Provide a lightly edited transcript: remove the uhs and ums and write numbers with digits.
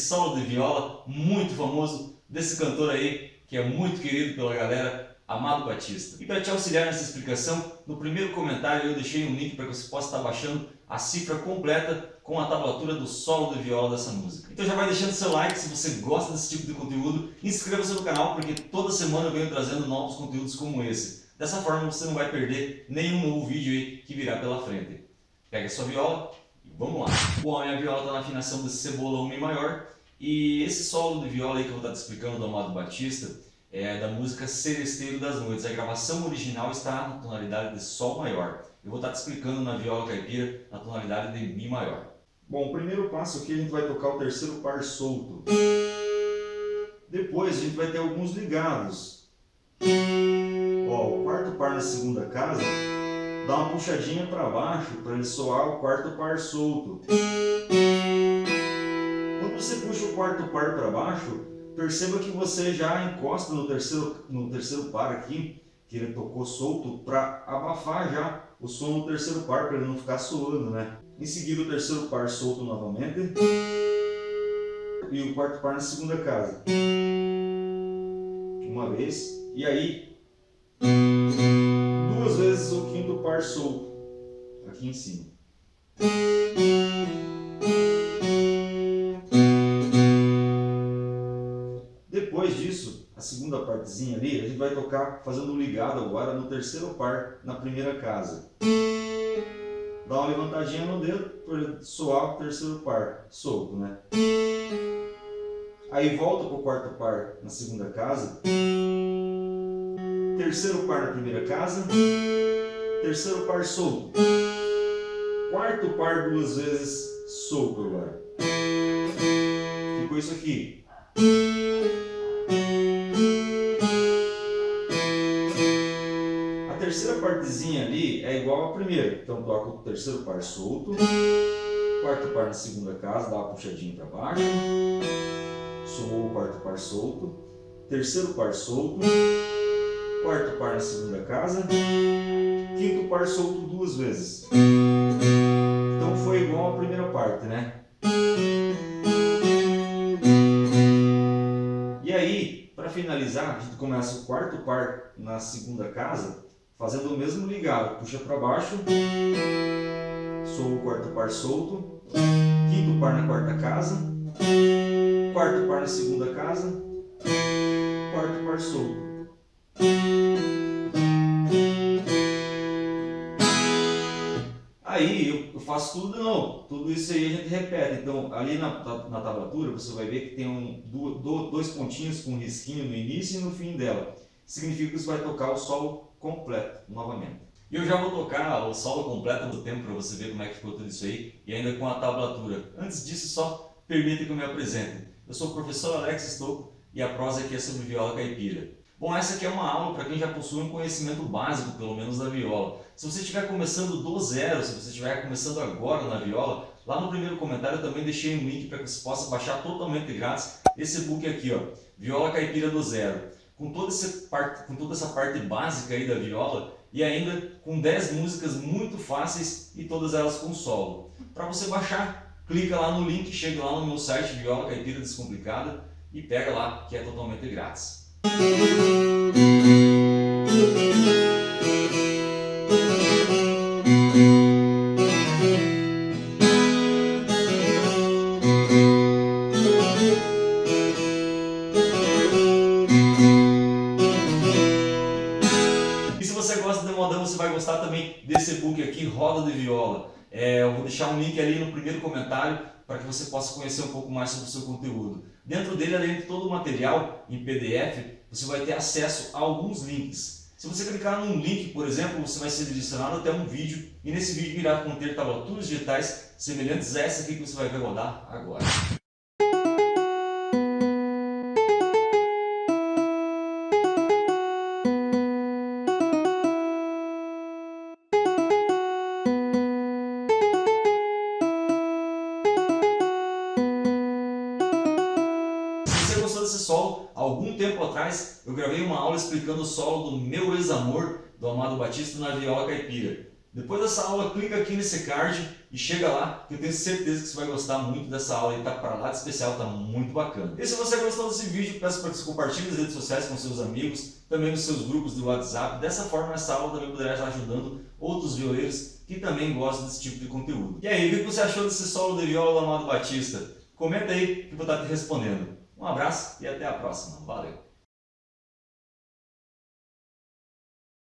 solo de viola muito famoso desse cantor aí, que é muito querido pela galera, Amado Batista. E para te auxiliar nessa explicação, no primeiro comentário eu deixei um link para que você possa estar baixando a cifra completa com a tablatura do solo de viola dessa música. Então já vai deixando seu like se você gosta desse tipo de conteúdo, inscreva-se no canal porque toda semana eu venho trazendo novos conteúdos como esse. Dessa forma você não vai perder nenhum novo vídeo aí que virá pela frente. Pega a sua viola e vamos lá. Bom, a minha viola está na afinação de Cebolão Mi maior e esse solo de viola aí que eu vou estar te explicando do Amado Batista é da música Seresteiro das Noites. A gravação original está na tonalidade de Sol maior. Eu vou estar te explicando na viola caipira na tonalidade de Mi maior. Bom, o primeiro passo aqui a gente vai tocar o terceiro par solto. Depois a gente vai ter alguns ligados. Ó, o quarto par na segunda casa, dá uma puxadinha para baixo para ele soar o quarto par solto. Quando você puxa o quarto par para baixo, perceba que você já encosta no terceiro par aqui, que ele tocou solto, para abafar já o som no terceiro par, para ele não ficar soando, né? Em seguida o terceiro par solto novamente e o quarto par na segunda casa. Uma vez, e aí duas vezes o quinto par solto aqui em cima. Depois disso, a segunda partezinha ali, a gente vai tocar fazendo um ligado agora no terceiro par na primeira casa. Dá uma levantadinha no dedo para soar o terceiro par solto, né? Aí volta para o quarto par na segunda casa, terceiro par na primeira casa, terceiro par solto, quarto par duas vezes solto agora. Ficou isso aqui. A terceira partezinha ali é igual à primeira, então toca o terceiro par solto, quarto par na segunda casa, dá uma puxadinha para baixo, soou o quarto par solto, terceiro par solto, quarto par na segunda casa, quinto par solto duas vezes. Então foi igual à primeira parte, né? E aí, para finalizar, a gente começa o quarto par na segunda casa, fazendo o mesmo ligado, puxa para baixo, soa o quarto par solto, quinto par na quarta casa, quarto par na segunda casa, quarto par solto. Aí eu faço tudo de novo, tudo isso aí a gente repete. Então ali na tablatura você vai ver que tem dois pontinhos com um risquinho no início e no fim dela. Significa que você vai tocar o solo completo novamente. E eu já vou tocar o solo completo do tempo para você ver como é que ficou tudo isso aí e ainda com a tablatura. Antes disso, só permita que eu me apresente. Eu sou o professor Alex Stocco e a prosa aqui é sobre viola caipira. Bom, essa aqui é uma aula para quem já possui um conhecimento básico, pelo menos, da viola. Se você estiver começando do zero, se você estiver começando agora na viola, lá no primeiro comentário eu também deixei um link para que você possa baixar totalmente grátis esse book aqui, ó, Viola Caipira do Zero. Com toda essa parte básica aí da viola e ainda com 10 músicas muito fáceis e todas elas com solo. Para você baixar, clica lá no link, chega lá no meu site Viola Caipira Descomplicada e pega lá que é totalmente grátis. E se você gosta de modão, você vai gostar também desse e-book aqui, Roda de Viola. Eu vou deixar um link ali no primeiro comentário para que você possa conhecer um pouco mais sobre o seu conteúdo. Dentro dele, além de todo o material em PDF, você vai ter acesso a alguns links. Se você clicar num link, por exemplo, você vai ser direcionado até um vídeo e nesse vídeo irá conter tablaturas digitais semelhantes a essa aqui que você vai ver rodar agora. Desse solo, algum tempo atrás eu gravei uma aula explicando o solo do Meu Ex-Amor do Amado Batista na viola caipira. Depois dessa aula, clica aqui nesse card e chega lá, que eu tenho certeza que você vai gostar muito dessa aula e tá para lá de especial, tá muito bacana. E se você gostou desse vídeo, peço para que você compartilhe nas redes sociais com seus amigos, também nos seus grupos do WhatsApp. Dessa forma, essa aula também poderá estar ajudando outros violeiros que também gostam desse tipo de conteúdo. E aí, o que você achou desse solo de viola do Amado Batista? Comenta aí que eu vou estar te respondendo. Um abraço e até a próxima. Valeu!